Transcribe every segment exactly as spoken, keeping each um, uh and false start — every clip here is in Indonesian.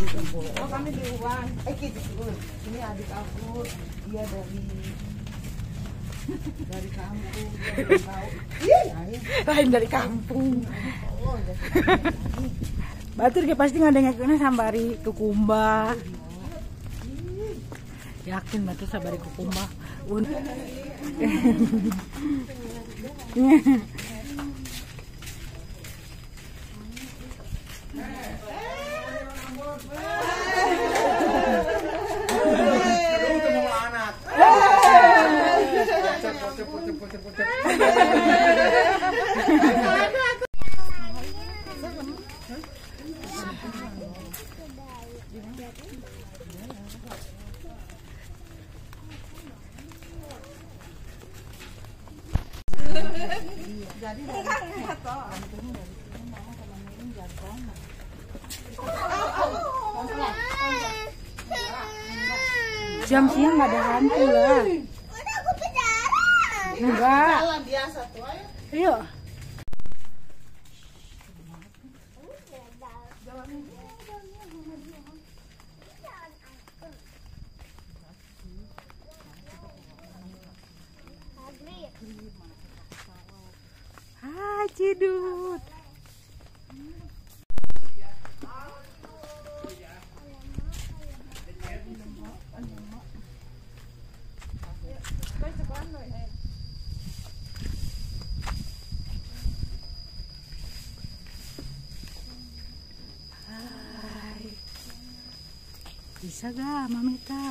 Oh, kami di Uwan. Eh, gitu. Ini adik aku, dia dari dari kampung. Lain dari kampung. Batur ke pasti ngadengnya sambari kukumba. Yakin batur sambari kukumba. Un. Jadi jam siang nggak ada hantu lah. Enggak. jalan biasa tuh. Ayo. Hai Cidut. Hai. Bisa gak Mamita?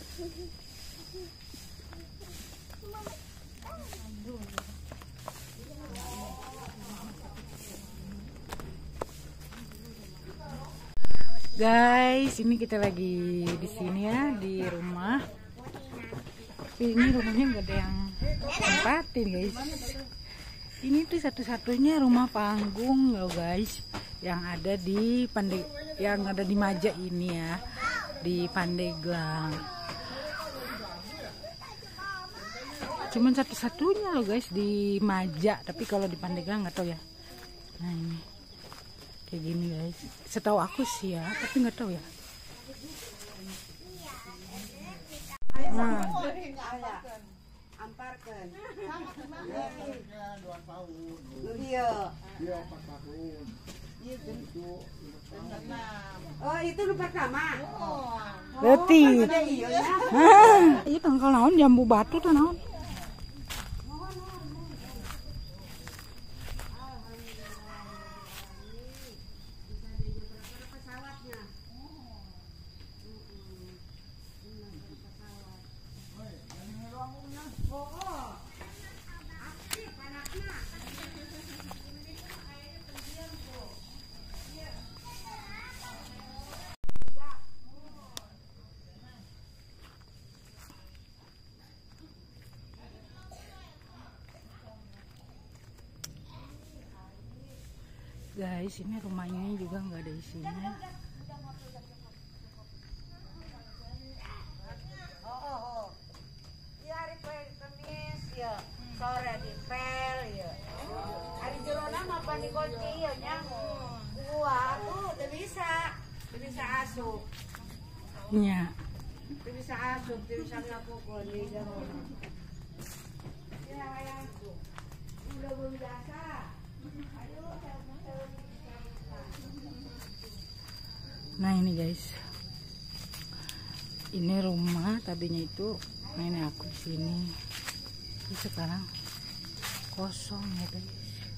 Guys, ini kita lagi di sini ya, di rumah. Tapi ini rumahnya nggak ada yang tempatin guys. Ini tuh satu-satunya rumah panggung loh guys, yang ada di Pande, yang ada di Maja ini ya, di Pandeglang. Cuman satu-satunya loh guys di Maja, tapi kalau di Pandeglang nggak tahu ya. Nah ini kayak gini guys, setahu aku sih ya, tapi nggak tahu ya. Nah, Amparkan. Iya. Oh, itu lu pertama. berarti. Iya ya. Ah, itu tangkal naon jambu batu tuh naon. Guys, ini rumahnya juga nggak ada isinya. Oh, oh, oh. Ya hari Kamis ya, sore di pel ya. Hari Jelona apa di kunci ya nya. Gua tuh udah bisa, udah bisa asup. Nya. Udah bisa asup, udah bisa ngapukul di Jelona. Ya ayahku. Udah biasa. Nah ini guys, ini rumah tadinya itu nenek aku di sini, tapi sekarang kosong ya guys.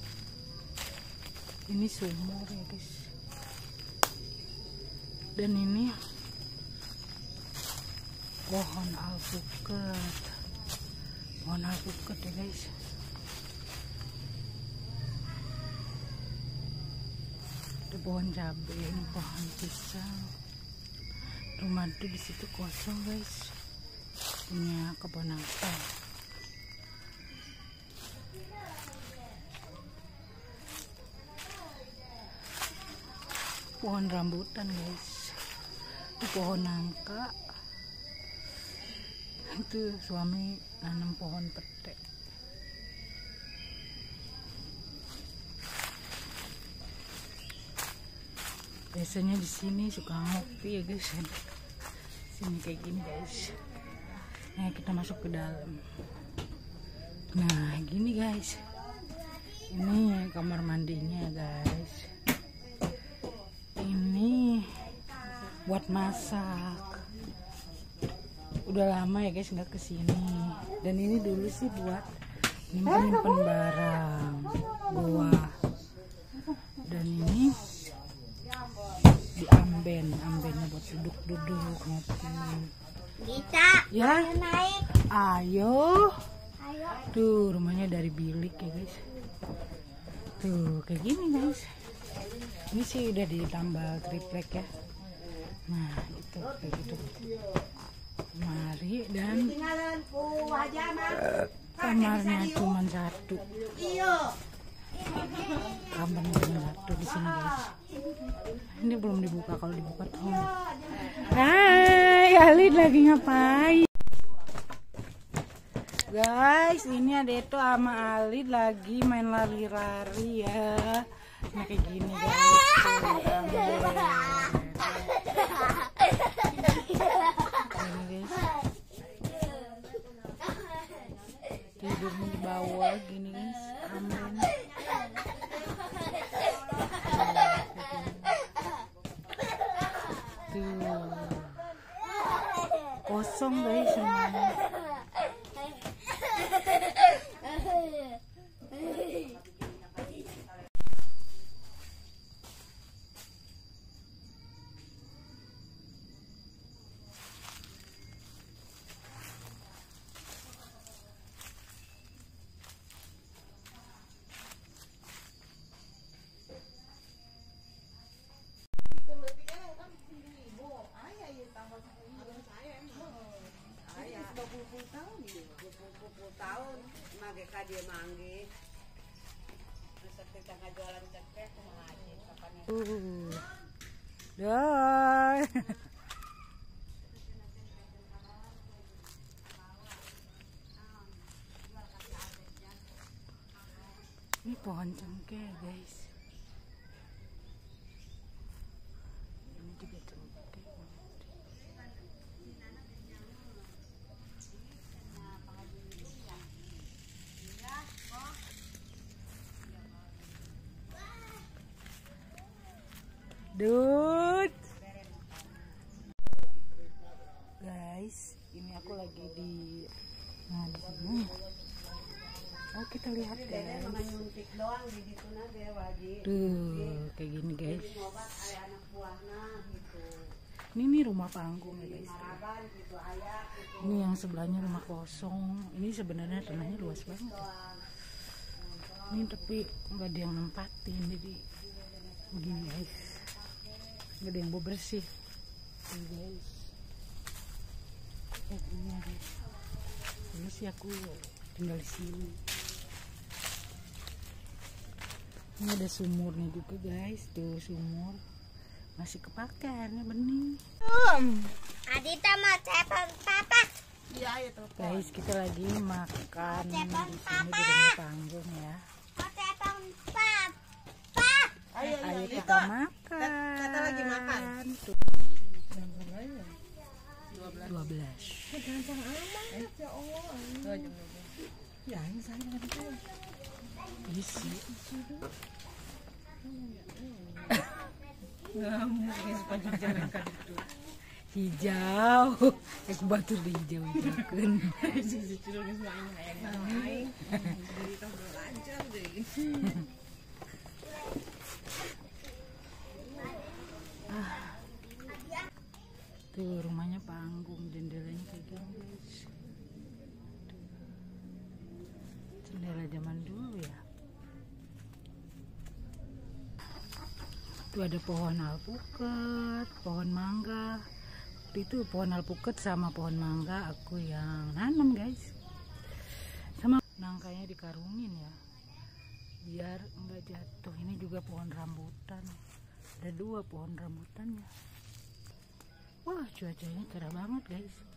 Ini sumur ya guys, dan ini pohon alpukat, pohon alpukat ya guys. Ada pohon cabai, ini pohon pisang. Rumah itu di situ kosong guys, punya keponakan. Pohon rambutan guys, itu pohon nangka. Itu suami nanam pohon pete. Biasanya di sini suka ngopi ya guys. Sini kayak gini guys. Nah kita masuk ke dalam. Nah gini guys. Ini kamar mandinya guys. Ini buat masak. Udah lama ya guys nggak kesini. Dan ini dulu sih buat nyimpen-nyimpen barang, buah. Dan ini di amben, ambennya buat duduk-duduk ngopi. Gita, Ya, naik. ayo. Ayo. Tuh rumahnya dari bilik ya guys. Tuh kayak gini guys. Ini sih udah ditambah triplek ya. Nah itu kayak gitu. Mari dan Tinggalan ku aja mah. kamarnya cuma satu. Iyo. Kamarnya cuma satu di sini guys. Ini belum dibuka, kalau dibuka tuh. Hai, Alid lagi ngapain? Guys, ini ada itu sama Alid lagi main lari-lari ya. Nah kayak gini guys. Tuh, ambil. Ini guys. Tidurnya di bawah gini guys. Aman. Tuh. Kosong guys semuanya. Tahun mage ka dia mangge. Terus kita ngajualan cekek kumaha aja kapan ya. Uh. Dah. Ini pohon cengkeh guys. Ini juga cengkeh. Dut. Guys, ini aku lagi di nah di sini. Oh, kita lihat guys. Nyuntik doang di ditu na ge wajib. Tuh, kayak gini guys. Ngobat aya anak buahna gitu. Ini nih rumah panggung ya guys. Maraban gitu aya gitu. Ini yang sebelahnya rumah kosong. Ini sebenarnya tanahnya luas banget. Ini tapi nggak ada yang nempatin, jadi begini guys. Nggak ada yang mau bersih. Ini guys. Eh, ini ada. Dulu sih aku tinggal di sini. Ini ada sumurnya juga guys. Tuh sumur. Masih kepake airnya bening. Adita mau telepon papa. Iya, ya telepon. Guys, kita lagi makan di sini di rumah panggung ya. Mau telepon papa. Ayo, Ayo kita makan. Kata lagi makan. Tuh. dua belas. Ya, ini saya nggak tahu. Isi. Hijau. Es batur di hijau hijaukan. Tuh rumahnya panggung, jendelanya kayak gini guys. Jendela zaman dulu ya. Tuh ada pohon alpukat, pohon mangga. Itu pohon alpukat sama pohon mangga aku yang nanam guys. Sama nangkanya dikarungin ya, biar enggak jatuh. Ini juga pohon rambutan. Ada dua pohon rambutannya. Wah cuacanya cerah banget guys.